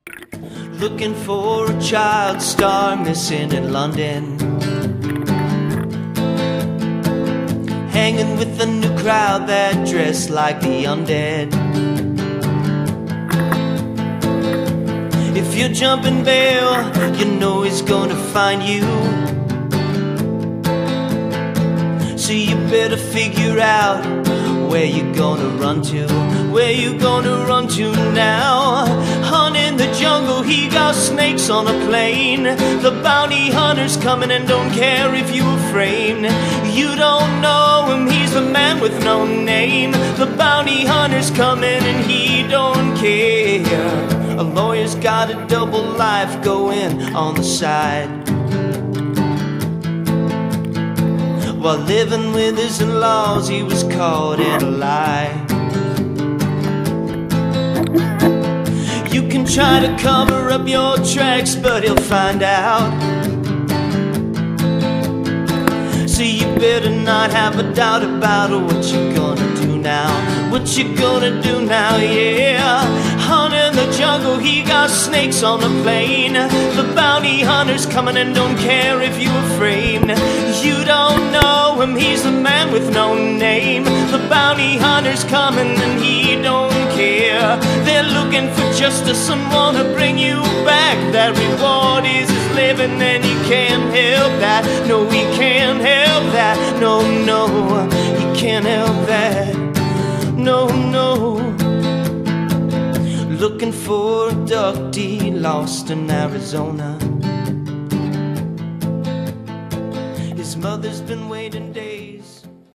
Looking for a child star missing in London, hanging with a new crowd that dress like the undead. If you're jumping bail, you know he's gonna find you. So you better figure out where you gonna run to, where you gonna run to now. Hunt in the jungle, he got snakes on a plane. The bounty hunter's coming and don't care if you were framed. You don't know him, he's the man with no name. The bounty hunter's coming and he don't care. A lawyer's got a double life going on the side, while living with his in-laws, he was caught in a lie. You can try to cover up your tracks, but he'll find out. So you better not have a doubt about what you're gonna do now. What you gonna do now, yeah. Hunt in the jungle, he got snakes on the plane. The bounty hunter's coming and don't care if you were framed. You don't know him, he's the man with no name. The bounty hunter's coming and he don't care. They're looking for justice and wanna bring you back. That reward is his living and he can't help that. No, he can't help that. No, no, he can't help that. No, no. Looking for a duckty lost in Arizona. His mother's been waiting days.